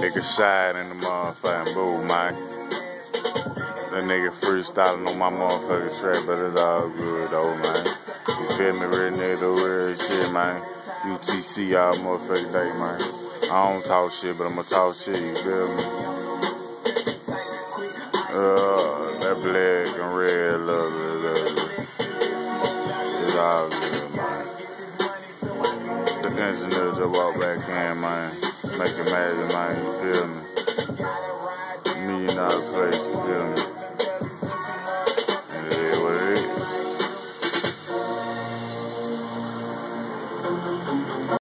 nigga Shad in the motherfucking booth, man. That nigga freestyling on my motherfucking track, but it's all good though, man. You feel me? Real nigga do real shit, man. UTC all motherfucking day, man. I don't talk shit, but I'ma talk shit, you feel me? That black and red, lovely. It's all good, man. The engineer just walk back in, man. Make it magic, man, you feel me? $1 million place.